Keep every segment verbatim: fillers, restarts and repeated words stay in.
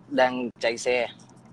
đang chạy xe.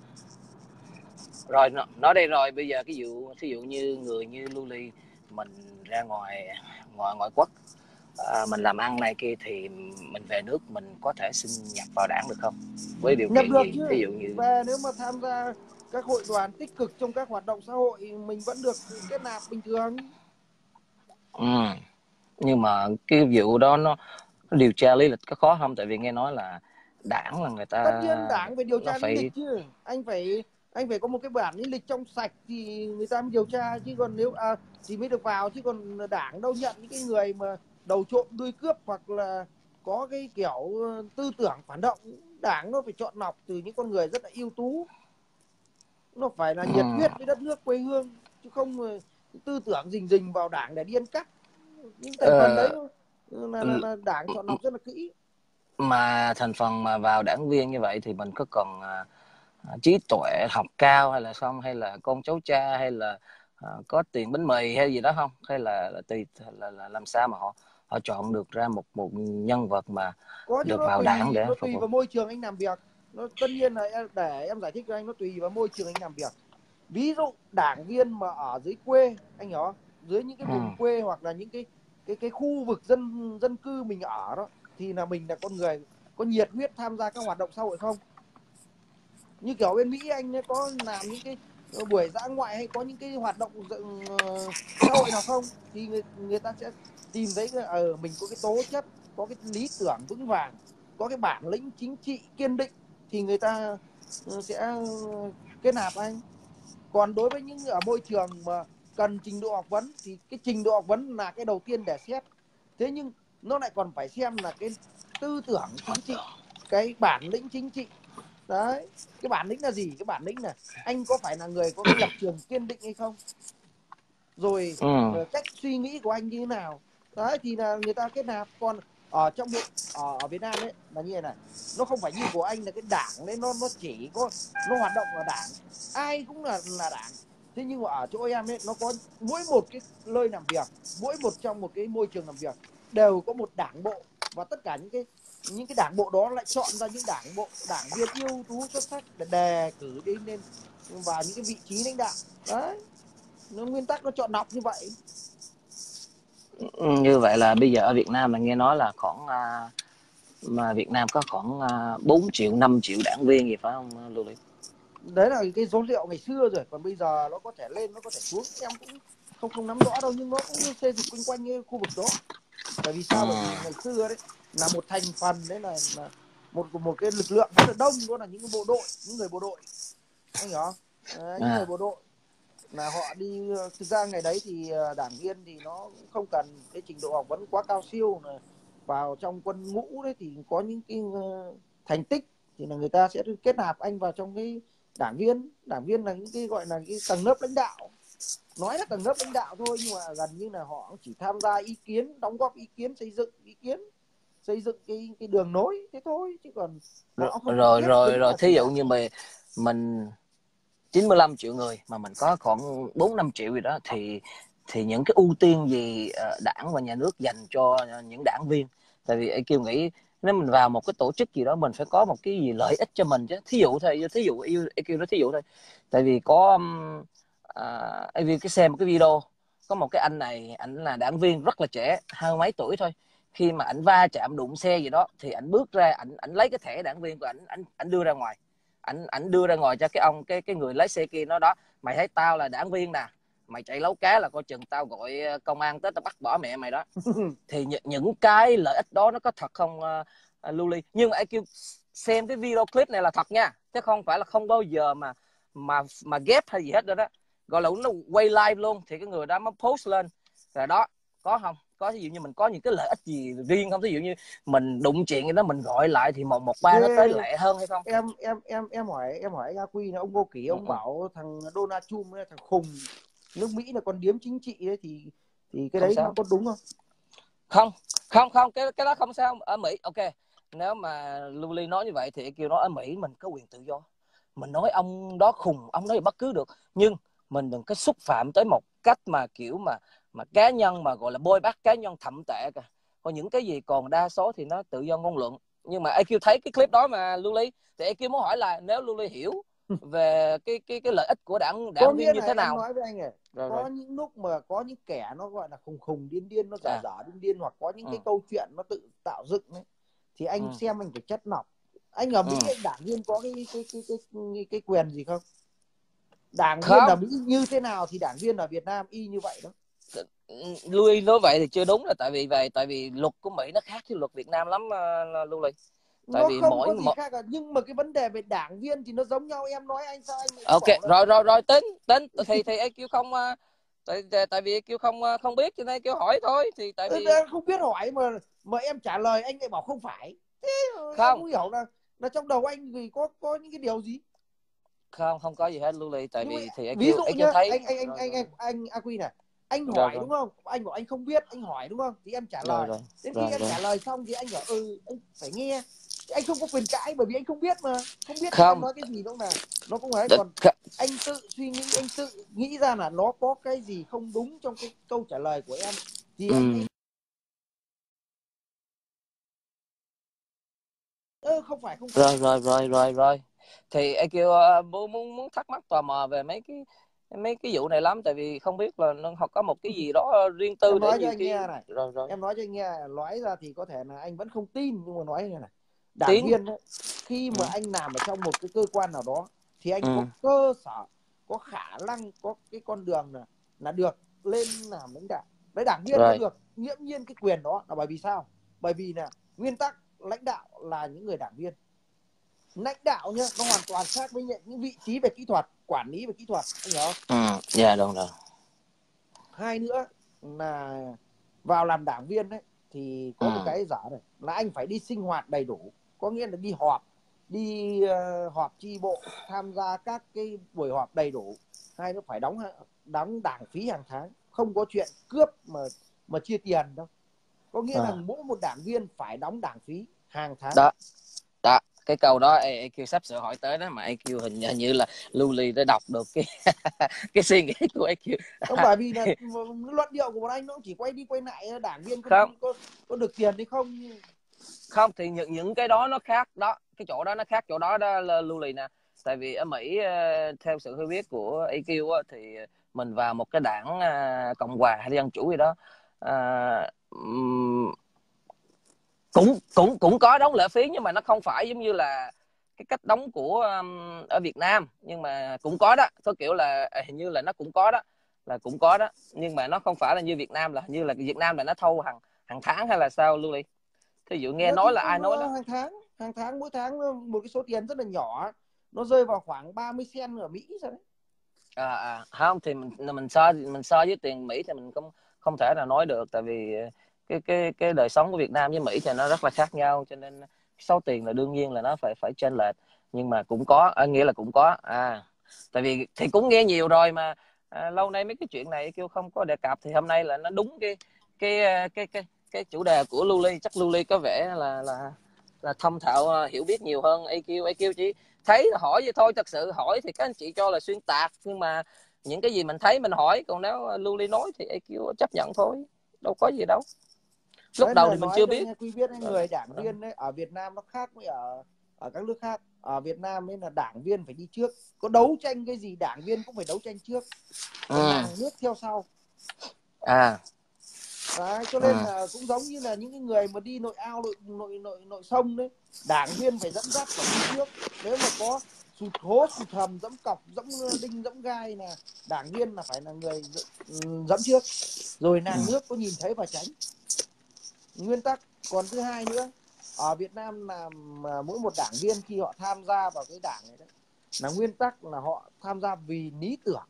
Rồi nói đây rồi, bây giờ cái vụ thí dụ như người như Lưu Ly, mình ra ngoài ngoài ngoại quốc, à, mình làm ăn này kia thì mình về nước mình có thể xin nhập vào đảng được không? Với điều Nhập kiện được gì? chứ. Thí dụ như Và nếu mà tham gia các hội đoàn tích cực trong các hoạt động xã hội, mình vẫn được kết nạp bình thường. ừ. Nhưng mà cái vụ đó nó, nó điều tra lý lịch có khó không? Tại vì nghe nói là đảng là người Tất ta nhiên đảng phải điều nó tra lý lịch phải chứ. Anh phải anh phải có một cái bản lý lịch trong sạch thì người ta mới điều tra chứ, còn nếu à, thì mới được vào, chứ còn đảng đâu nhận những cái người mà đầu trộm đuôi cướp hoặc là có cái kiểu tư tưởng phản động. Đảng nó phải chọn lọc từ những con người rất là ưu tú, nó phải là nhiệt huyết với đất nước quê hương, chứ không tư tưởng rình rình vào đảng để đi ăn cắp. Những thành phần đấy uh, là, là, là đảng chọn lọc rất là kỹ. mà thành phần mà vào đảng viên như vậy thì mình có cần uh, trí tuệ học cao hay là không, hay là con cháu cha, hay là uh, có tiền bánh mì hay gì đó không, hay là, là tùy là, là làm sao mà họ họ chọn được ra một một nhân vật mà Có chứ, được nó vào đảng tùy để nó phục tùy vụ? vào môi trường anh làm việc. Nó tất nhiên là em, để em giải thích cho anh, nó tùy vào môi trường anh làm việc. Ví dụ đảng viên mà ở dưới quê, anh hiểu không, dưới những cái ừ. vùng quê hoặc là những cái cái cái khu vực dân dân cư mình ở đó, thì là mình là con người có nhiệt huyết tham gia các hoạt động xã hội không. Như kiểu bên Mỹ anh ấy có làm những cái buổi dã ngoại hay có những cái hoạt động uh, xã hội nào không, thì người, người ta sẽ tìm thấy ở ờ, mình có cái tố chất, có cái lý tưởng vững vàng, có cái bản lĩnh chính trị kiên định, thì người ta sẽ kết nạp anh. Còn đối với những ở môi trường mà cần trình độ học vấn thì cái trình độ học vấn là cái đầu tiên để xét. Thế nhưng nó lại còn phải xem là cái tư tưởng chính trị, cái bản lĩnh chính trị. Đấy, cái bản lĩnh là gì? Cái bản lĩnh là anh có phải là người có cái lập trường kiên định hay không, rồi Ừ. cách suy nghĩ của anh như thế nào. Đấy thì là người ta kết nạp. Còn ở trong bộ ở Việt Nam ấy là như thế này, nó không phải như của anh là cái đảng đấy nó nó chỉ có nó hoạt động là đảng, ai cũng là là đảng. Thế nhưng mà ở chỗ em ấy nó có mỗi một cái nơi làm việc, mỗi một trong một cái môi trường làm việc đều có một đảng bộ, và tất cả những cái những cái đảng bộ đó lại chọn ra những đảng bộ đảng viên ưu tú xuất sắc để đề cử đi lên vào những cái vị trí lãnh đạo. Đấy, nó nguyên tắc nó chọn lọc như vậy. Như vậy là bây giờ ở Việt Nam là nghe nói là khoảng uh, mà Việt Nam có khoảng uh, bốn triệu năm triệu đảng viên gì phải không Lưu Lý? Đấy là cái số liệu ngày xưa rồi, còn bây giờ nó có thể lên nó có thể xuống, em cũng không không nắm rõ đâu, nhưng nó cũng xê dịch quanh quanh cái khu vực đó. Bởi vì sao? Bởi vì ngày xưa đấy là một thành phần đấy là, là một một cái lực lượng rất là đông, đó là những cái bộ đội, những người bộ đội, anh hiểu không? À, những người À, bộ đội là họ đi. Thực ra ngày đấy thì đảng viên thì nó cũng không cần cái trình độ học vấn quá cao siêu, là vào trong quân ngũ đấy thì có những cái thành tích thì là người ta sẽ kết nạp anh vào trong cái đảng viên. Đảng viên là những cái gọi là cái tầng lớp lãnh đạo, nói là tầng lớp lãnh đạo thôi, nhưng mà gần như là họ chỉ tham gia ý kiến, đóng góp ý kiến, xây dựng ý kiến, xây dựng cái cái đường nối thế thôi, chứ còn rồi họ không trực rồi tiếp rồi, đứng rồi là thí chỉ dụ đạo. như mình mình chín mươi lăm triệu người mà mình có khoảng bốn năm triệu gì đó, thì thì những cái ưu tiên gì đảng và nhà nước dành cho những đảng viên? Tại vì em kêu nghĩ nếu mình vào một cái tổ chức gì đó mình phải có một cái gì lợi ích cho mình chứ. Thí dụ thôi, thí dụ em kêu nó thí dụ thôi. Tại vì có à, em cái xem một cái video, có một cái anh này, anh là đảng viên rất là trẻ, hai mấy tuổi thôi. Khi mà ảnh va chạm đụng xe gì đó thì ảnh bước ra, ảnh ảnh lấy cái thẻ đảng viên của ảnh, ảnh ảnh đưa ra ngoài, ảnh ảnh đưa ra ngoài cho cái ông cái cái người lái xe kia. Nó đó, mày thấy tao là đảng viên nè, mày chạy lấu cá là coi chừng tao gọi công an tới tao bắt bỏ mẹ mày đó. Thì những cái lợi ích đó nó có thật không uh, uh, Lưu Ly? Nhưng mà ai kêu xem cái video clip này là thật nha, chứ không phải là không bao giờ mà mà mà ghép hay gì hết đó đó, gọi là nó quay live luôn thì cái người đó mới post lên. Rồi đó, có không, có ví dụ như mình có những cái lợi ích gì riêng không? Ví dụ như mình đụng chuyện gì đó mình gọi lại thì một một ba nó tới Thế lẹ hơn hay không? em em em em hỏi em hỏi anh A Quy là ông Ngô Kỷ ừ, ông ừ. bảo thằng Donald Trump ấy, thằng khùng nước Mỹ là con điếm chính trị đấy, thì thì cái Không đấy nó sao, có đúng không? không không không cái cái đó không sao ở Mỹ. Ok, nếu mà Lưu Ly nói như vậy thì kêu nói ở Mỹ mình có quyền tự do, mình nói ông đó khùng, ông nói gì bất cứ được, nhưng mình đừng có xúc phạm tới một cách mà kiểu mà mà cá nhân, mà gọi là bôi bác cá nhân thậm tệ cả. Còn những cái gì còn đa số thì nó tự do ngôn luận, nhưng mà i kiu thấy cái clip đó mà Luli, thì i kiu muốn hỏi là nếu Luli hiểu về cái cái cái lợi ích của đảng Có đảng viên nghĩa như là thế em nào. nói với anh này, Rồi có rồi. những lúc mà có những kẻ nó gọi là khùng khùng điên điên, nó dở À. dở điên điên, hoặc có những Ừ. cái câu chuyện nó tự tạo dựng ấy, thì anh Ừ. xem anh phải chất lọc. Anh ở Ừ. Mỹ, anh đảng viên có cái cái cái cái cái, cái quyền gì không? Đảng viên ở Không, Mỹ như thế nào thì đảng viên ở Việt Nam y như vậy đó. Louis nói vậy thì chưa đúng, là tại vì vậy tại vì luật của Mỹ nó khác với luật Việt Nam lắm uh, Louis. Tại Nó vì không mỗi có gì một. khác cả, nhưng mà cái vấn đề về đảng viên thì nó giống nhau. Em nói anh sao anh lại cứ Ok, bảo là rồi rồi rồi tính tính thì thì i kiu không uh, tại tại vì i kiu không uh, không biết cho nên kêu hỏi thôi, thì tại ừ, vì không biết hỏi mà mà em trả lời anh lại bảo không phải. Thế em không không hiểu là là trong đầu anh thì có có những cái điều gì. không không có gì hết Louis, tại Nhưng mà vì thì i ví kiu dụ i kiu nhá, thấy. anh anh anh Rồi anh rồi anh anh Aqui này, anh rồi hỏi rồi đúng không, anh bảo anh không biết, anh hỏi đúng không, thì em trả rồi lời. rồi Đến khi rồi em rồi trả lời xong thì anh bảo ừ anh phải nghe. Anh không có quyền cãi bởi vì anh không biết, mà không biết thì anh không nói cái gì đâu là nó cũng ấy. đ- Còn anh tự suy nghĩ, anh tự nghĩ ra là nó có cái gì không đúng trong cái câu trả lời của em thì anh hãy ừ. ơ không phải, không phải. rồi rồi rồi rồi rồi thì i kiu uh, muốn muốn muốn thắc mắc tò mò về mấy cái mấy cái vụ này lắm, tại vì không biết là nó họ có một cái gì đó riêng tư Em để nói cho nhiều anh khi. nghe này, Rồi rồi. em nói cho anh nghe, nói ra thì có thể là anh vẫn không tin, nhưng mà nói như này, đảng Tiếng. viên ấy, khi Ừ. mà anh làm ở trong một cái cơ quan nào đó thì anh có Ừ. cơ sở, có khả năng, có cái con đường là là được lên làm lãnh đạo. Đấy, đảng viên nó Rồi. được nghiễm nhiên cái quyền đó là bởi vì sao? Bởi vì là nguyên tắc lãnh đạo là những người đảng viên. Lãnh đạo nhá, nó hoàn toàn khác với những vị trí về kỹ thuật, quản lý về kỹ thuật, anh hiểu không? Ừ. Dạ đúng rồi. Hai nữa là vào làm đảng viên đấy thì có một Ừ. cái giả này là anh phải đi sinh hoạt đầy đủ, có nghĩa là đi họp, đi uh, họp chi bộ, tham gia các cái buổi họp đầy đủ. Hai nữa phải đóng đóng đảng phí hàng tháng, không có chuyện cướp mà mà chia tiền đâu. Có nghĩa là À. mỗi một đảng viên phải đóng đảng phí hàng tháng. Đó đó, cái câu đó i kiu sắp sửa hỏi tới đó, mà i kiu hình như là Luli đã đọc được cái cái suy nghĩ của i kiu. Không, bởi vì là luận điệu của bọn anh nó chỉ quay đi quay lại đảng viên có Không có, có được tiền hay không. không thì những những cái đó nó khác đó, cái chỗ đó nó khác chỗ đó đó là Luli nè. Tại vì ở Mỹ theo sự hiểu biết của i kiu thì mình vào một cái đảng Cộng hòa hay Dân chủ gì đó, à, cũng cũng cũng có đóng lệ phí, nhưng mà nó không phải giống như là cái cách đóng của um, ở Việt Nam, nhưng mà cũng có đó, có kiểu là hình như là nó cũng có đó, là cũng có đó, nhưng mà nó không phải là như Việt Nam, là như là Việt Nam là nó thâu hàng hàng tháng hay là sao Lưu. Thí dụ nghe Nó nói thì là ai nói đó. hàng tháng, hàng tháng mỗi tháng một cái số tiền rất là nhỏ, nó rơi vào khoảng ba mươi cent ở Mỹ rồi đấy. À, à không thì mình mình so mình so với tiền Mỹ thì mình không không thể nào nói được, tại vì cái cái cái đời sống của Việt Nam với Mỹ thì nó rất là khác nhau, cho nên số tiền là đương nhiên là nó phải phải chênh lệch, nhưng mà cũng có à, nghĩa là cũng có à tại vì thì cũng nghe nhiều rồi mà, à, lâu nay mấy cái chuyện này kêu không có đề cập, thì hôm nay là nó đúng cái cái cái cái cái chủ đề của Luli, chắc Luli có vẻ là là là thông thạo, hiểu biết nhiều hơn i kiu. i kiu chỉ thấy hỏi vậy thôi, thật sự hỏi thì các anh chị cho là xuyên tạc, nhưng mà những cái gì mình thấy mình hỏi, còn nếu Luli nói thì i kiu chấp nhận thôi, đâu có gì đâu, lúc Đấy đầu là thì mình nói chưa cho biết. anh Quy biết, người đảng viên đấy ở Việt Nam nó khác với ở ở các nước khác. Ở Việt Nam ấy là đảng viên phải đi trước, có đấu tranh cái gì đảng viên cũng phải đấu tranh trước, còn Ừ. nàng nước theo sau. À. Đấy, cho nên Ừ. là cũng giống như là những cái người mà đi nội ao, nội nội nội nội sông đấy, đảng viên phải dẫn dắt, phải đi trước. Nếu mà có sụt hố, sụt hầm, dẫm cọc, dẫm đinh, dẫm gai là đảng viên là phải là người dẫm trước, rồi nàng nước có nhìn thấy và tránh, nguyên tắc. Còn thứ hai nữa, ở Việt Nam là mỗi một đảng viên khi họ tham gia vào cái đảng này đấy, là nguyên tắc là họ tham gia vì lý tưởng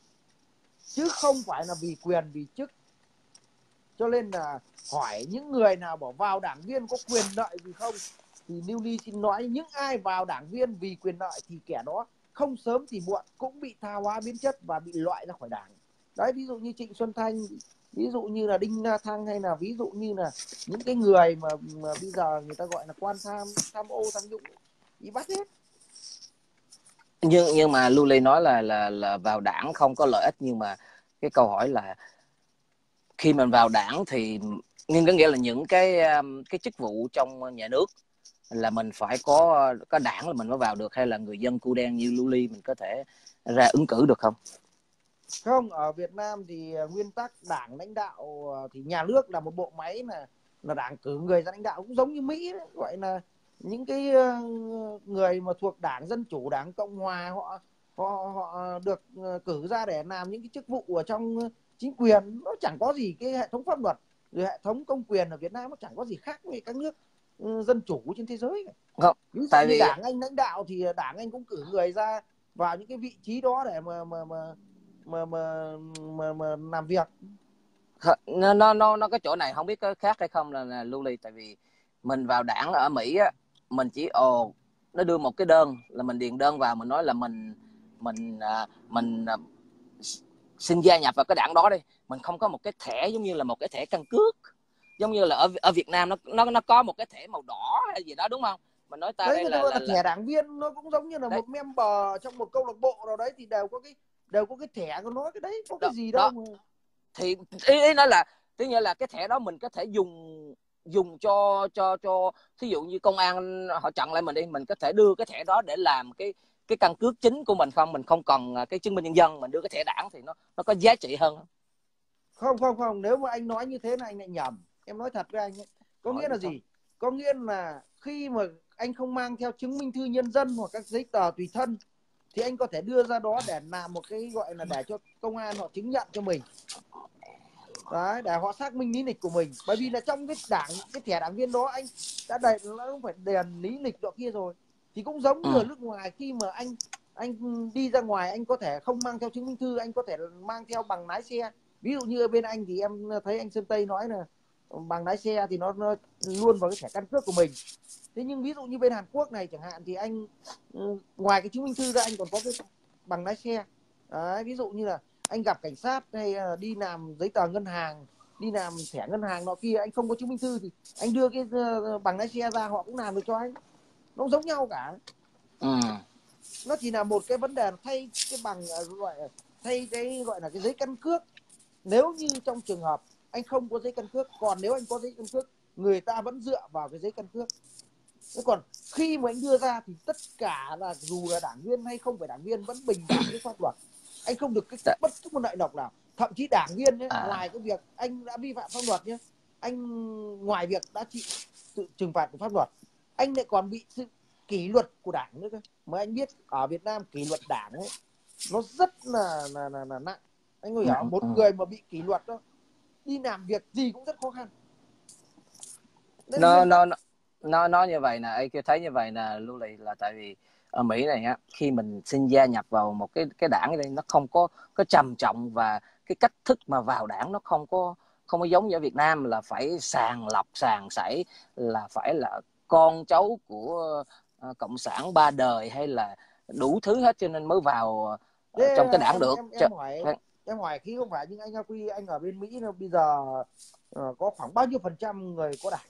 chứ không phải là vì quyền, vì chức. Cho nên là hỏi những người nào bảo vào đảng viên có quyền lợi gì không, thì Lưu Ly xin nói những ai vào đảng viên vì quyền lợi thì kẻ đó không sớm thì muộn cũng bị tha hóa biến chất và bị loại ra khỏi đảng. Đấy, ví dụ như Trịnh Xuân Thanh, ví dụ như là Đinh La Thăng, hay là ví dụ như là những cái người mà, mà bây giờ người ta gọi là quan tham, tham ô, tham nhũng bị bắt hết. nhưng nhưng mà Luli nói là là là vào đảng không có lợi ích, nhưng mà cái câu hỏi là khi mình vào đảng thì nhưng có nghĩa là những cái um, cái chức vụ trong nhà nước là mình phải có có đảng là mình mới vào được, hay là người dân cu đen như Luli mình có thể ra ứng cử được không? Không, ở Việt Nam thì nguyên tắc đảng lãnh đạo thì nhà nước là một bộ máy là là đảng cử người ra lãnh đạo, cũng giống như Mỹ đấy. Gọi là những cái người mà thuộc đảng Dân Chủ, đảng Cộng Hòa, họ họ họ được cử ra để làm những cái chức vụ ở trong chính quyền. Nó chẳng có gì, cái hệ thống pháp luật rồi hệ thống công quyền ở Việt Nam nó chẳng có gì khác với các nước dân chủ trên thế giới cả. Không, Ví dụ tại như vì đảng anh lãnh đạo thì đảng anh cũng cử người ra vào những cái vị trí đó để mà mà mà mà mà mà, mà làm việc. nó nó nó nó cái chỗ này không biết có khác hay không là, là Luli, tại vì mình vào đảng ở Mỹ á, mình chỉ ồ nó đưa một cái đơn là mình điền đơn vào, mình nói là mình mình à, mình à, xin gia nhập vào cái đảng đó đi, mình không có một cái thẻ giống như là một cái thẻ căn cước, giống như là ở ở Việt Nam nó nó nó có một cái thẻ màu đỏ hay gì đó đúng không? Mình nói ta Đấy đây người ta là gọi là, là là thẻ đảng viên, nó cũng giống như là đấy một member trong một câu lạc bộ nào đấy thì đều có cái đều có cái thẻ của nó. Cái đấy có cái đó, gì đâu đó. mà. Thì ý, ý nói là tức như là cái thẻ đó mình có thể dùng dùng cho cho cho thí dụ như công an họ chặn lại mình đi, mình có thể đưa cái thẻ đó để làm cái cái căn cước chính của mình không? Mình không cần cái chứng minh nhân dân, mình đưa cái thẻ đảng thì nó nó có giá trị hơn không? Không không không, nếu mà anh nói như thế là anh lại nhầm. Em nói thật với anh ấy. Có Hỏi nghĩa là thôi. gì? Có nghĩa là khi mà anh không mang theo chứng minh thư nhân dân hoặc các giấy tờ tùy thân thì anh có thể đưa ra đó để làm một cái gọi là để cho công an họ chứng nhận cho mình. Đấy, để họ xác minh lý lịch của mình. Bởi vì là trong cái đảng, cái thẻ đảng viên đó anh đã đầy, nó không phải điền lý lịch đó kia rồi. Thì cũng giống Ừ. như ở nước ngoài, khi mà anh anh đi ra ngoài anh có thể không mang theo chứng minh thư, anh có thể mang theo bằng lái xe. Ví dụ như ở bên anh thì em thấy anh Sơn Tây nói là bằng lái xe thì nó, nó luôn vào cái thẻ căn cước của mình. Thế nhưng ví dụ như bên Hàn Quốc này chẳng hạn thì anh ngoài cái chứng minh thư ra anh còn có cái bằng lái xe. Đấy, ví dụ như là anh gặp cảnh sát hay đi làm giấy tờ ngân hàng, đi làm thẻ ngân hàng nọ kia, anh không có chứng minh thư thì anh đưa cái bằng lái xe ra họ cũng làm được cho anh. Nó giống nhau cả. Ừ. Nó chỉ là một cái vấn đề thay cái bằng gọi thay cái gọi là cái giấy căn cước. Nếu như trong trường hợp anh không có giấy căn cước, còn nếu anh có giấy căn cước người ta vẫn dựa vào cái giấy căn cước. Thế còn khi mà anh đưa ra thì tất cả là dù là đảng viên hay không phải đảng viên vẫn bình đẳng với pháp luật. Anh không được cái bất cứ một lợi lộc nào. Thậm chí đảng viên nhé, À. ngoài cái việc anh đã vi phạm pháp luật nhé, anh ngoài việc đã chịu sự trừng phạt của pháp luật, anh lại còn bị sự kỷ luật của đảng nữa cơ. Mà anh biết ở Việt Nam kỷ luật đảng ấy nó rất là là, là, là nặng. Anh có hiểu Ừ, một ừ. người mà bị kỷ luật đó đi làm việc gì cũng rất khó khăn. Đây là nó nguyên tắc. nó nó nó như vậy nè, ai kêu thấy như vậy nè Luli, là tại vì ở Mỹ này á, khi mình xin gia nhập vào một cái cái đảng đây, nó không có có trầm trọng, và cái cách thức mà vào đảng nó không có không có giống như ở Việt Nam là phải sàng lọc sàng sảy, là phải là con cháu của uh, cộng sản ba đời hay là đủ thứ hết cho nên mới vào uh, Thế trong cái đảng em được. em em hỏi em hỏi khi không phải nhưng anh Quy anh ở bên Mỹ bây giờ uh, có khoảng bao nhiêu phần trăm người có đảng?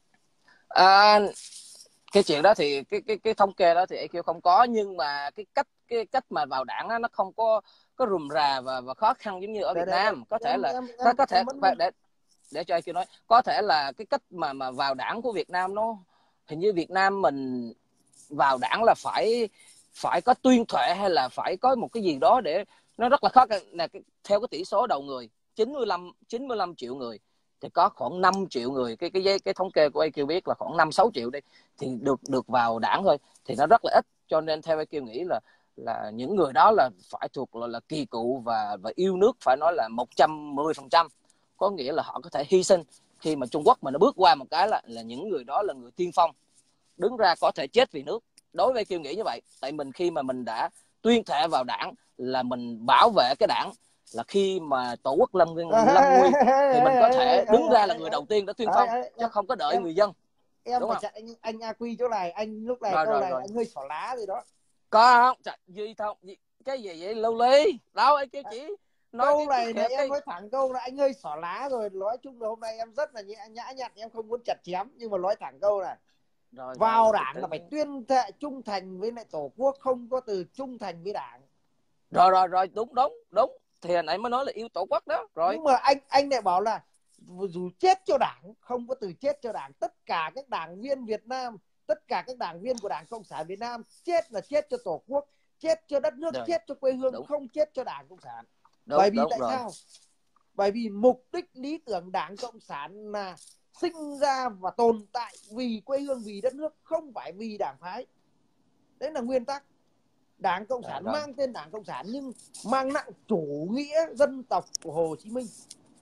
À, cái chuyện đó thì cái cái cái thống kê đó thì e quy không có, nhưng mà cái cách cái cách mà vào đảng đó, nó không có có rườm rà và và khó khăn giống như ở Để, Việt để, để, Nam. Có thể em là em có em có thể em vẫn phải để để cho e quy nói, có thể là cái cách mà mà vào đảng của Việt Nam nó hình như Việt Nam mình vào đảng là phải phải có tuyên thệ hay là phải có một cái gì đó để nó rất là khó nè. Theo cái tỷ số đầu người chín mươi lăm chín mươi lăm triệu người thì có khoảng năm triệu người, cái cái cái thống kê của e quy biết là khoảng năm sáu triệu đi thì được được vào đảng thôi, thì nó rất là ít. Cho nên theo e quy nghĩ là là những người đó là phải thuộc là, là kỳ cựu và và yêu nước, phải nói là một trăm mười phần trăm, có nghĩa là họ có thể hy sinh. Khi mà Trung Quốc mà nó bước qua một cái là là những người đó là người tiên phong, đứng ra có thể chết vì nước. Đối với Kiều nghĩ như vậy, tại mình khi mà mình đã tuyên thệ vào đảng là mình bảo vệ cái đảng, là khi mà tổ quốc lâm lâm nguy thì mình có thể đứng ra là người đầu tiên đã tuyên phong, chứ không có đợi em người dân, em đúng phải không? chặn anh anh A Quy chỗ này. Anh lúc này Rồi câu rồi này rồi, anh hơi xỏ lá rồi đó. có không? Trời, gì không gì, cái gì vậy Lưu Ly đâu ấy kêu chỉ nói Câu cái này cái này em cái nói thẳng câu là anh hơi xỏ lá rồi. Nói chung là hôm nay em rất là nhã, nhã nhặn, em không muốn chặt chém, nhưng mà nói thẳng câu này, rồi rồi vào từ đảng từ là phải tuyên thệ trung thành với lại tổ quốc, không có từ trung thành với đảng. rồi rồi rồi đúng đúng đúng, thì hồi nãy mới nói là yêu tổ quốc đó rồi. Nhưng mà anh anh lại bảo là dù chết cho đảng, không có từ chết cho đảng. Tất cả các đảng viên Việt Nam, tất cả các đảng viên của Đảng Cộng sản Việt Nam chết là chết cho Tổ quốc, chết cho đất nước, Rồi. chết cho quê hương, Đúng. không chết cho Đảng Cộng sản. Đúng, Bởi vì đúng tại rồi. sao? Bởi vì mục đích lý tưởng Đảng Cộng sản là sinh ra và tồn tại vì quê hương, vì đất nước, không phải vì đảng phái. Đấy là nguyên tắc. Đảng Cộng sản Rồi, rồi. mang tên Đảng Cộng sản nhưng mang nặng chủ nghĩa dân tộc của Hồ Chí Minh.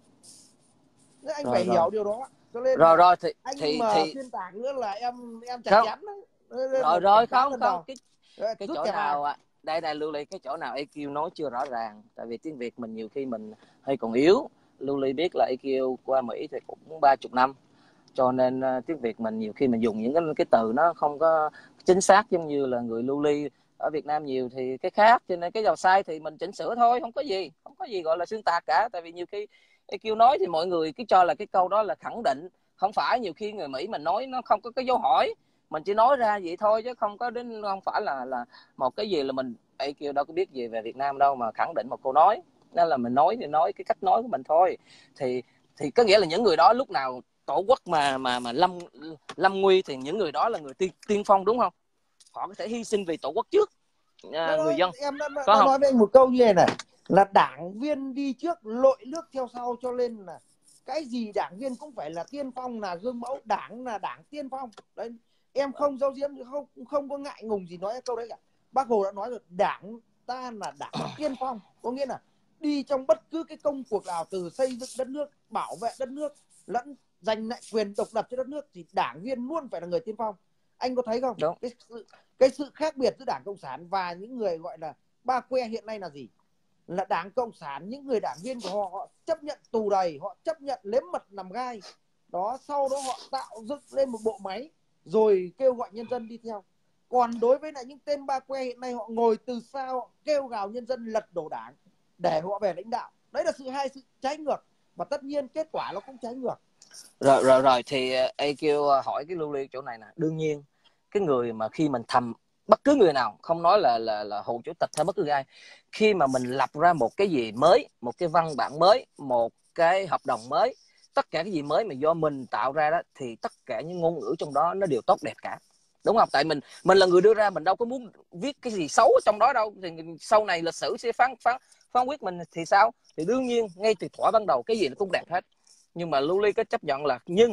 Nên anh Rồi, phải rồi. hiểu điều đó. Cho nên Rồi là rồi thì anh thì mà thì xuyên tạc nữa là em em chặt không. chắn đấy. Nên Rồi là rồi, cảnh cáo không lần không đầu. cái Đấy, cái rút chỗ kèm nào ai. à, đây đây Lưu Ly, cái chỗ nào i kiu nói chưa rõ ràng, tại vì tiếng Việt mình nhiều khi mình hơi còn yếu. Lưu Ly biết là i kiu qua Mỹ thì cũng ba chục năm, cho nên uh, tiếng Việt mình nhiều khi mình dùng những cái cái từ nó không có chính xác giống như là người Lưu Ly ở Việt Nam nhiều thì cái khác, cho nên cái nào sai thì mình chỉnh sửa thôi, không có gì không có gì gọi là xuyên tạc cả. Tại vì nhiều khi i kiu nói thì mọi người cứ cho là cái câu đó là khẳng định, không phải. Nhiều khi người Mỹ mình nói nó không có cái dấu hỏi, mình chỉ nói ra vậy thôi chứ không có đến, không phải là là một cái gì là mình i kiu đâu có biết gì về Việt Nam đâu mà khẳng định một câu nói. Nên là mình nói thì nói cái cách nói của mình thôi. Thì thì có nghĩa là những người đó lúc nào tổ quốc mà mà mà lâm lâm nguy thì những người đó là người tiên, tiên phong, đúng không? Họ có thể hy sinh vì tổ quốc trước à, Đó, người dân, em đã, có đã không? nói với anh một câu như này này, là đảng viên đi trước lội nước theo sau, cho nên là cái gì đảng viên cũng phải là tiên phong, là gương mẫu. Đảng là đảng tiên phong đấy. Em không giấu giếm, không không có ngại ngùng gì nói câu đấy cả. Bác Hồ đã nói rồi, đảng ta là đảng tiên phong, có nghĩa là đi trong bất cứ cái công cuộc nào, từ xây dựng đất nước, bảo vệ đất nước, lẫn giành lại quyền độc lập cho đất nước, thì đảng viên luôn phải là người tiên phong. Anh có thấy không? Đúng. Cái sự, cái sự khác biệt giữa Đảng Cộng sản và những người gọi là ba que hiện nay là gì? Là Đảng Cộng sản, những người đảng viên của họ, họ chấp nhận tù đầy, họ chấp nhận nếm mật nằm gai đó, sau đó họ tạo dựng lên một bộ máy rồi kêu gọi nhân dân đi theo. Còn đối với lại những tên ba que hiện nay, họ ngồi từ xa, họ kêu gào nhân dân lật đổ đảng để họ về lãnh đạo. Đấy là sự hai sự trái ngược, và tất nhiên kết quả nó cũng trái ngược. Rồi rồi rồi thì i kiu hỏi cái Lưu Ly chỗ này nè. Đương nhiên cái người mà khi mình thầm, bất cứ người nào, không nói là là là Hồ Chủ tịch hay bất cứ ai, khi mà mình lập ra một cái gì mới, một cái văn bản mới, một cái hợp đồng mới, tất cả cái gì mới mà do mình tạo ra đó, thì tất cả những ngôn ngữ trong đó nó đều tốt đẹp cả, đúng không? Tại mình mình là người đưa ra, mình đâu có muốn viết cái gì xấu ở trong đó đâu. Thì sau này lịch sử sẽ phán phán phán quyết mình thì sao? Thì đương nhiên ngay từ thuở ban đầu cái gì nó cũng đẹp hết. Nhưng mà Lưu Ly có chấp nhận là, nhưng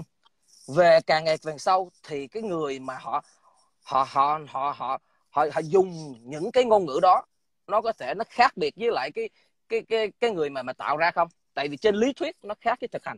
về càng ngày càng sau thì cái người mà họ họ họ họ họ họ, họ dùng những cái ngôn ngữ đó, nó có thể nó khác biệt với lại cái cái cái cái người mà mà tạo ra không? Tại vì trên lý thuyết nó khác với thực hành.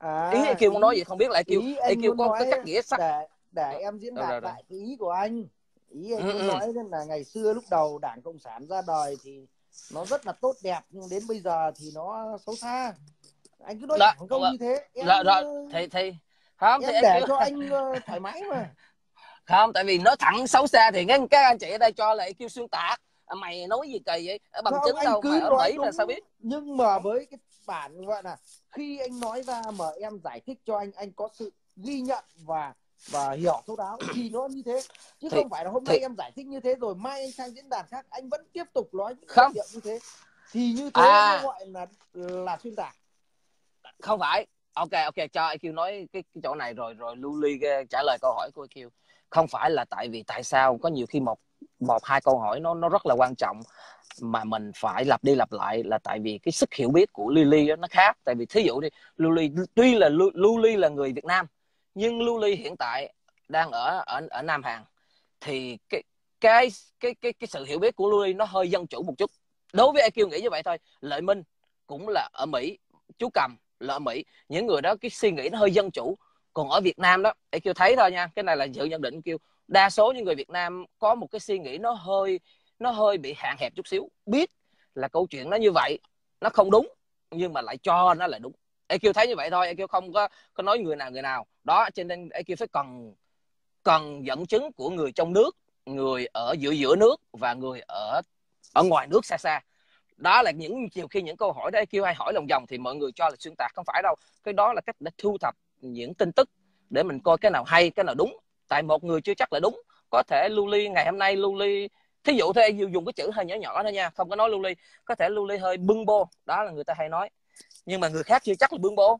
Ý À, i kiu muốn nói ý vậy, không biết là i kiu ý anh i kiu muốn có nói có cắt nghĩa sắc. để để em diễn Rồi, đạt rồi, rồi. lại cái ý của anh. Ý anh Ừ, muốn ừ. nói là ngày xưa lúc đầu Đảng Cộng sản ra đời thì nó rất là tốt đẹp, nhưng đến bây giờ thì nó xấu xa. Anh cứ nói Đó, thẳng câu như thế, em rồi, rồi. thì thì không thì em i để kiu cho anh thoải mái mà. không, tại vì nói thẳng xấu xa thì các các anh chị ở đây cho là i kiu xuyên tạc. Mày nói gì kỳ vậy? Ở bằng Không, chứng anh đâu, mày cứ ở nói Mỹ là sao đúng, biết? nhưng mà với cái bản gọi là khi anh nói ra mà em giải thích cho anh, anh có sự ghi nhận và và hiểu thấu đáo thì nó như thế, chứ thì không phải là hôm thì nay em giải thích như thế rồi mai anh sang diễn đàn khác anh vẫn tiếp tục nói những luận không. điệu như thế, thì như thế nó À, gọi là là xuyên tạc. không phải. Ok, ok, cho i kiu nói cái, cái chỗ này rồi rồi Lưu Ly trả lời câu hỏi của i kiu. Không phải là tại vì tại sao, có nhiều khi một một hai câu hỏi nó nó rất là quan trọng mà mình phải lặp đi lặp lại, là tại vì cái sức hiểu biết của Lily nó khác. Tại vì thí dụ đi, Lưu Ly tuy là Lưu Ly là người Việt Nam, nhưng Lưu Ly hiện tại đang ở ở ở Nam Hàn, thì cái cái cái cái cái sự hiểu biết của Lưu Ly nó hơi dân chủ một chút. Đối với i kiu nghĩ như vậy thôi. Lợi Minh cũng là ở Mỹ, chú Cầm là ở Mỹ, những người đó cái suy nghĩ nó hơi dân chủ. Còn ở Việt Nam đó, i kiu thấy thôi nha, cái này là sự nhận định kêu đa số những người Việt Nam có một cái suy nghĩ nó hơi nó hơi bị hạn hẹp chút xíu, biết là câu chuyện nó như vậy, nó không đúng, nhưng mà lại cho nó là đúng. i kiu thấy như vậy thôi, i kiu không có có nói người nào người nào đó. Cho nên i kiu phải cần cần dẫn chứng của người trong nước, người ở giữa giữa nước và người ở ở ngoài nước xa xa. Đó là những nhiều khi những câu hỏi đó i kiu hay hỏi lòng vòng thì mọi người cho là xuyên tạc, không phải đâu. Cái đó là cách để thu thập những tin tức để mình coi cái nào hay, cái nào đúng. Tại một người chưa chắc là đúng. Có thể Lưu Ly ngày hôm nay Lưu Ly, thí dụ thế, dùng cái chữ hơi nhỏ nhỏ thôi nha, không có nói Lưu Ly, có thể Lưu Ly hơi bưng bô, đó là người ta hay nói, nhưng mà người khác chưa chắc là bưng bô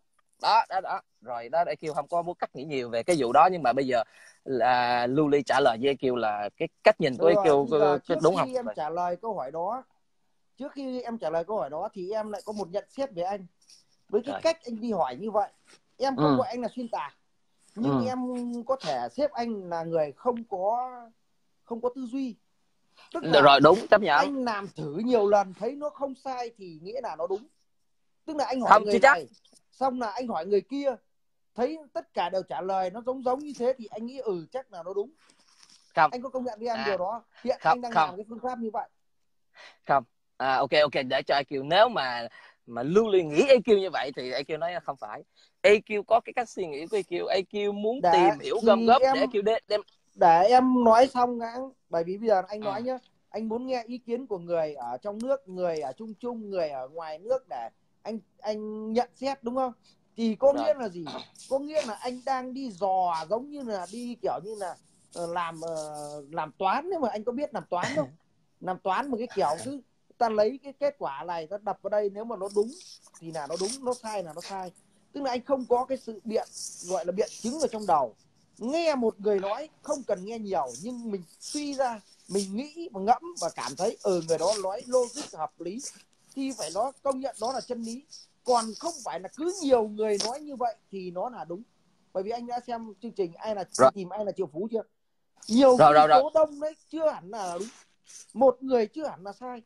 đó đó đó rồi đó. Để kêu không có muốn cắt nghĩ nhiều về cái vụ đó, nhưng mà bây giờ là Lưu Ly trả lời với kêu là cái cách nhìn của Được rồi, kêu bây giờ cái trước đúng không? khi em trả lời câu hỏi đó, trước khi em trả lời câu hỏi đó thì em lại có một nhận xét về anh. Với cái Rồi. cách anh đi hỏi như vậy, em không Ừ. gọi anh là xuyên tạc, nhưng Ừ. em có thể xếp anh là người không có không có tư duy. Tức là Rồi, đúng, chấp nhận. anh làm thử nhiều lần thấy nó không sai thì nghĩa là nó đúng. Tức là anh hỏi Không, chưa người chắc. này, xong là anh hỏi người kia, thấy tất cả đều trả lời nó giống giống như thế thì anh nghĩ ừ chắc là nó đúng. Không. Anh có công nhận với em À, điều đó? Hiện không, anh đang không, làm cái phương pháp như vậy. không. À, ok, ok, để cho i kiu, nếu mà mà Lưu Ly nghĩ i kiu như vậy thì i kiu nói không phải. i kiu có cái cách suy nghĩ của i kiu. i kiu muốn Để tìm hiểu, gom thì góp em để i kiu đem, đem... để em nói xong đã, bởi vì bây giờ anh Ừ. nói nhá, anh muốn nghe ý kiến của người ở trong nước, người ở chung chung, người ở ngoài nước để anh anh nhận xét, đúng không? Thì có Rồi. nghĩa là gì? Có nghĩa là anh đang đi dò, giống như là đi kiểu như là uh, làm uh, làm toán. Nhưng mà anh có biết làm toán không? Làm toán một cái kiểu cứ ta lấy cái kết quả này ta đập vào đây, nếu mà nó đúng thì là nó đúng, nó sai là nó sai. Tức là anh không có cái sự biện, gọi là biện chứng ở trong đầu. Nghe một người nói không cần nghe nhiều, nhưng mình suy ra, mình nghĩ và ngẫm và cảm thấy ừ người đó nói logic hợp lý thì phải nó công nhận đó là chân lý. Còn không phải là cứ nhiều người nói như vậy thì nó là đúng. Bởi vì anh đã xem chương trình ai là Rồi. đi tìm ai là triệu phú chưa? Nhiều Rồi, khi rồi, rồi. số đông đấy chưa hẳn là đúng, một người chưa hẳn là sai.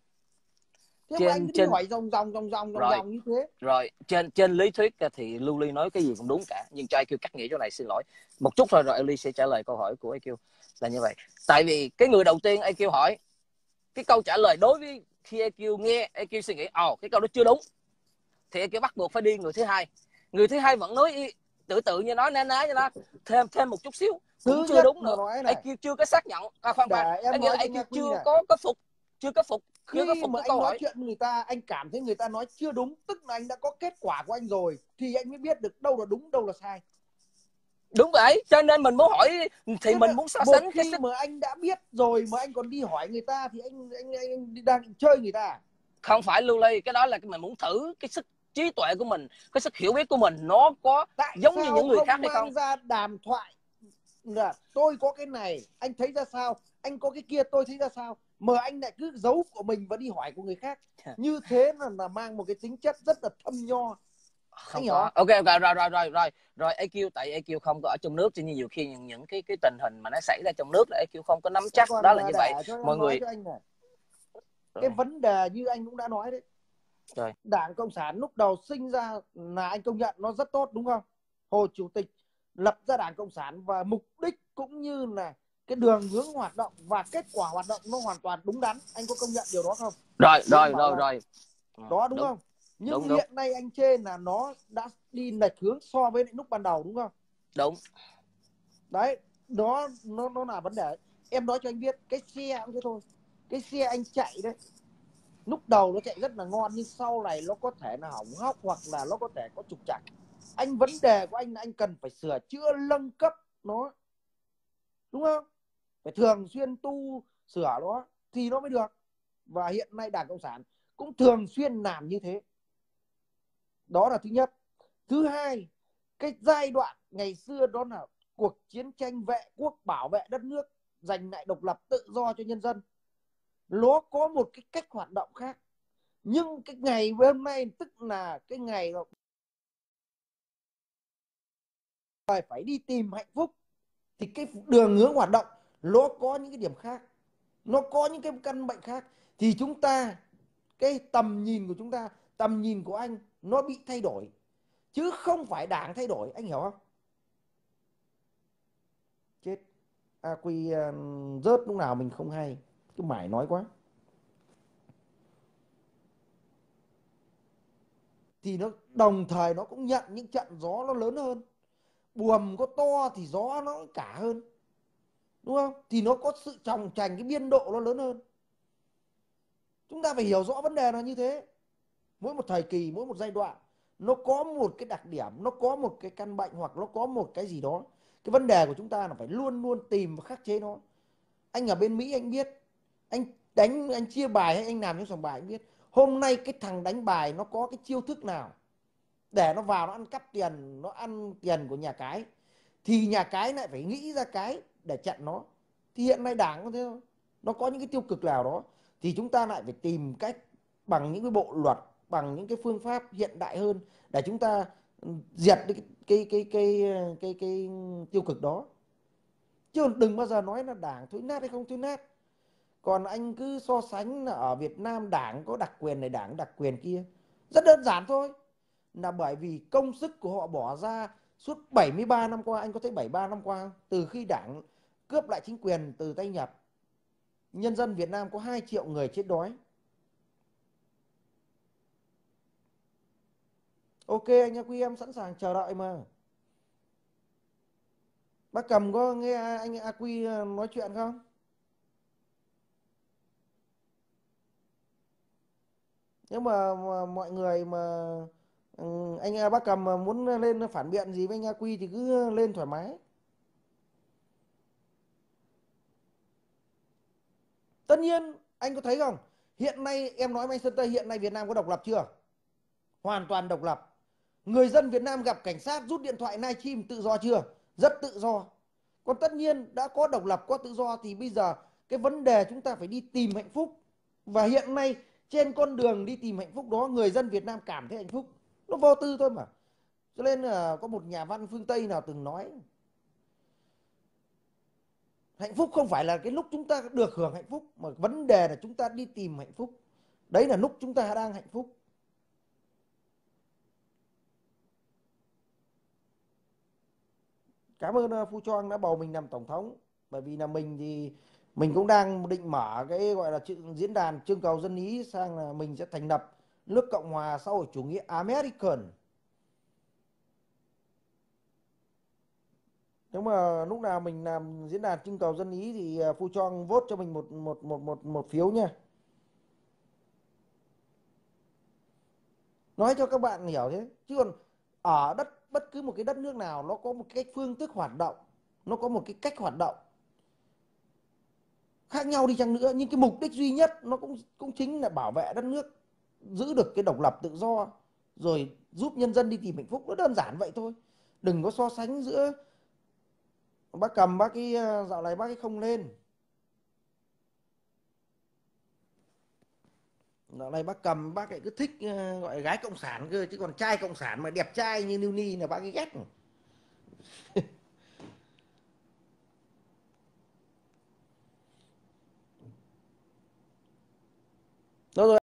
Thế mà anh Trên cứ đi trên hỏi vòng vòng vòng vòng vòng rồi, vòng như thế. rồi trên trên lý thuyết thì Lưu Ly nói cái gì cũng đúng cả, nhưng cho i kiu cắt nghĩa chỗ này, xin lỗi một chút thôi, rồi i kiu sẽ trả lời câu hỏi của i kiu là như vậy. Tại vì cái người đầu tiên i kiu hỏi, cái câu trả lời đối với khi i kiu nghe, i kiu suy nghĩ ồ oh, cái câu đó chưa đúng, thì i kiu bắt buộc phải đi người thứ hai. Người thứ hai vẫn nói tự tự như nói ná ná như nó, thêm thêm một chút xíu cũng Thứ chưa nhất đúng mà nữa. nói này, i kiu chưa có xác nhận. À, khoan khoan, để em nghĩa nói là cho nghe i kiu Quy chưa này, có có phục, chưa có phục chưa có khi phục mà cái anh câu nói hỏi. chuyện với người ta, anh cảm thấy người ta nói chưa đúng, tức là anh đã có kết quả của anh rồi, thì anh mới biết được đâu là đúng, đâu là sai. Đúng vậy, cho nên mình muốn hỏi, thì Chứ mình muốn so một sánh cái khi sức. mà anh đã biết rồi mà anh còn đi hỏi người ta thì anh anh, anh, anh đang chơi người ta. Không phải Lưu Ly, cái đó là mình muốn thử cái sức trí tuệ của mình, cái sức hiểu biết của mình nó có Tại giống như sao những người khác không hay không. mang ra đàm thoại là tôi có cái này anh thấy ra sao, anh có cái kia tôi thấy ra sao, mà anh lại cứ giấu của mình và đi hỏi của người khác? Như thế là, là mang một cái tính chất rất là thâm nho. Anh Không hiểu có. không? Ok, rồi rồi rồi rồi rồi rồi i kiu, tại i kiu không có ở trong nước, cho nên nhiều khi những, những cái cái tình hình mà nó xảy ra trong nước là i kiu không có nắm Thế chắc, còn đó là như vậy để cho em mọi nói người. cho anh này, cái Rồi. vấn đề như anh cũng đã nói đấy, Rồi. Đảng Cộng sản lúc đầu sinh ra là anh công nhận nó rất tốt, đúng không? Hồ Chủ tịch lập ra Đảng Cộng sản và mục đích cũng như là cái đường hướng hoạt động và kết quả hoạt động nó hoàn toàn đúng đắn. Anh có công nhận điều đó không? Rồi Thì em rồi bảo rồi là rồi. đó đúng Đúng, không? Nhưng đúng, đúng, hiện nay anh chê là nó đã đi lệch hướng so với lúc ban đầu, đúng không? đúng. Đấy, đó nó nó là vấn đề. Em nói cho anh biết, cái xe cũng thế thôi. Cái xe anh chạy đấy, lúc đầu nó chạy rất là ngon, nhưng sau này nó có thể là hỏng hóc hoặc là nó có thể có trục trặc. Anh vấn đề của anh là anh cần phải sửa chữa nâng cấp nó, đúng không? Phải thường xuyên tu sửa nó thì nó mới được. Và hiện nay Đảng Cộng sản cũng thường xuyên làm như thế. Đó là thứ nhất. Thứ hai, cái giai đoạn ngày xưa đó là cuộc chiến tranh vệ quốc, bảo vệ đất nước, giành lại độc lập tự do cho nhân dân, nó có một cái cách hoạt động khác. Nhưng cái ngày hôm nay, tức là cái ngày phải đi tìm hạnh phúc, thì cái đường hướng hoạt động nó có những cái điểm khác, nó có những cái căn bệnh khác. Thì chúng ta, cái tầm nhìn của chúng ta, tầm nhìn của anh nó bị thay đổi, chứ không phải Đảng thay đổi. Anh hiểu không? Chết, A Quy uh, rớt lúc nào mình không hay, cứ mải nói quá. Thì nó đồng thời nó cũng nhận những trận gió nó lớn hơn. Buồm có to thì gió nó cũng cả hơn, đúng không? Thì nó có sự tròng trành, cái biên độ nó lớn hơn. Chúng ta phải hiểu rõ vấn đề là như thế. Mỗi một thời kỳ, mỗi một giai đoạn nó có một cái đặc điểm, nó có một cái căn bệnh hoặc nó có một cái gì đó. Cái vấn đề của chúng ta là phải luôn luôn tìm và khắc chế nó. Anh ở bên Mỹ anh biết, anh đánh, anh chia bài hay anh làm trong sòng bài anh biết, hôm nay cái thằng đánh bài nó có cái chiêu thức nào, để nó vào nó ăn cắp tiền, nó ăn tiền của nhà cái, thì nhà cái lại phải nghĩ ra cái để chặn nó. Thì hiện nay đảng có thế thôi, nó có những cái tiêu cực nào đó thì chúng ta lại phải tìm cách bằng những cái bộ luật, bằng những cái phương pháp hiện đại hơn để chúng ta diệt cái cái cái cái cái, cái, cái tiêu cực đó. Chứ đừng bao giờ nói là đảng thối nát hay không thối nát. Còn anh cứ so sánh là ở Việt Nam đảng có đặc quyền này, đảng đặc quyền kia, rất đơn giản thôi, là bởi vì công sức của họ bỏ ra suốt bảy mươi ba năm qua. Anh có thấy bảy mươi ba năm qua, từ khi đảng cướp lại chính quyền từ tay Nhật, nhân dân Việt Nam có hai triệu người chết đói. Ok anh Nha Quy, em sẵn sàng chờ đợi mà. Bác Cầm có nghe anh A Quy nói chuyện không? Nếu mà, mà mọi người mà ừ, anh Bác Cầm mà muốn lên phản biện gì với anh A Quy thì cứ lên thoải mái. Tất nhiên anh có thấy không, hiện nay em nói với anh Sơn Tây, hiện nay Việt Nam có độc lập chưa? Hoàn toàn độc lập. Người dân Việt Nam gặp cảnh sát rút điện thoại live stream tự do chưa? Rất tự do. Còn tất nhiên đã có độc lập, có tự do thì bây giờ cái vấn đề chúng ta phải đi tìm hạnh phúc. Và hiện nay trên con đường đi tìm hạnh phúc đó, người dân Việt Nam cảm thấy hạnh phúc, nó vô tư thôi mà. Cho nên là có một nhà văn phương Tây nào từng nói, hạnh phúc không phải là cái lúc chúng ta được hưởng hạnh phúc, mà vấn đề là chúng ta đi tìm hạnh phúc. Đấy là lúc chúng ta đang hạnh phúc. Cảm ơn Phu Choang đã bầu mình làm tổng thống. Bởi vì là mình thì mình cũng đang định mở cái gọi là diễn đàn trưng cầu dân ý sang, là mình sẽ thành lập nước Cộng hòa xã hội chủ nghĩa American. Nếu mà lúc nào mình làm diễn đàn trưng cầu dân ý thì Phu Choang vote cho mình một một một một một phiếu nha. Nói cho các bạn hiểu thế. Chứ còn ở đất bất cứ một cái đất nước nào nó có một cái phương thức hoạt động, nó có một cái cách hoạt động khác nhau đi chăng nữa, nhưng cái mục đích duy nhất nó cũng cũng chính là bảo vệ đất nước, giữ được cái độc lập tự do, rồi giúp nhân dân đi tìm hạnh phúc. Nó đơn giản vậy thôi. Đừng có so sánh giữa bác Cầm, bác ấy dạo này bác ấy không lên. Dạo này bác Cầm bác ấy cứ thích uh, gọi gái cộng sản cơ, chứ còn trai cộng sản mà đẹp trai như Lưu Ni là bác ấy ghét. Đó rồi.